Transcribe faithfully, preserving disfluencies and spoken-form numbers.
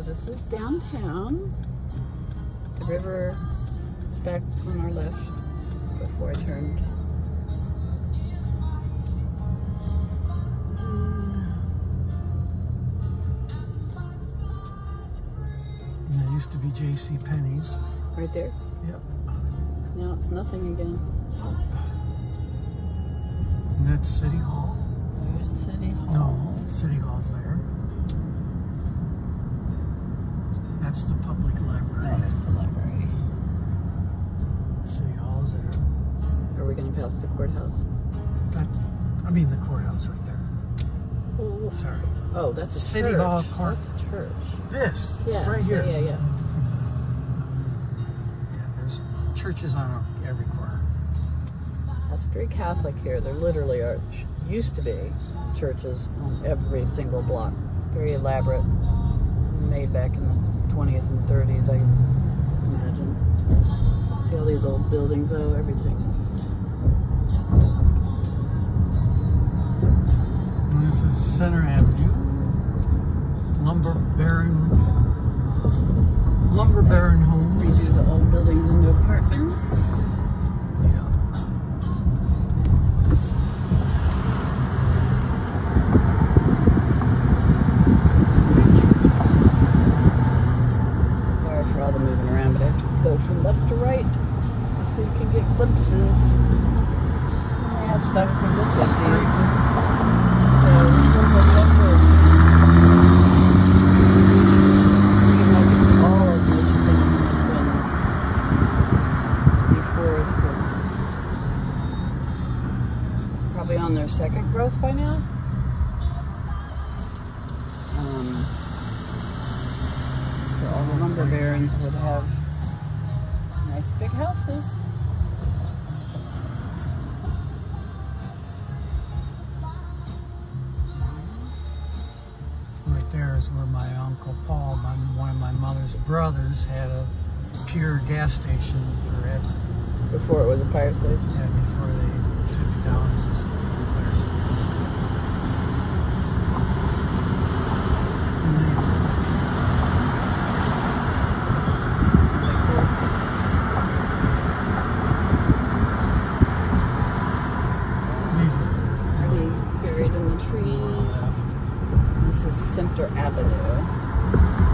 this is downtown. The river is back on our left before I turned. And there used to be J C Penney's. Right there? Yep. Now it's nothing again. And that's City Hall. There's City Hall. No, City Hall's there. That's the public library. Oh, that's the library. City Hall's there. Are we going to pass the courthouse? That, I mean the courthouse right there. Oh, Sorry. oh that's a City church. Hall court. That's a church. This. Yeah. Right here. Yeah, yeah, yeah. Yeah, there's churches on every corner. That's very Catholic here. There literally are, used to be churches on every single block. Very elaborate. Made back in the twenties and thirties, I imagine. See all these old buildings, though? Everything's... And this is Center Avenue. Lumber Baron... Lumber Baron Homes. Redo the old buildings into apartments. Go from left to right just so you can get glimpses. And they have stuff from the fifties. So this was a lumber. Pretty much all of Michigan has been deforested. Probably on their second growth by now. Um, so all the lumber barons would have nice big houses. Right there is where my Uncle Paul, my, one of my mother's brothers, had a pure gas station forever. Before it was a fire station? Yeah, before they took it down. It was a fire station. And they, Buried in the trees. This is Center Avenue.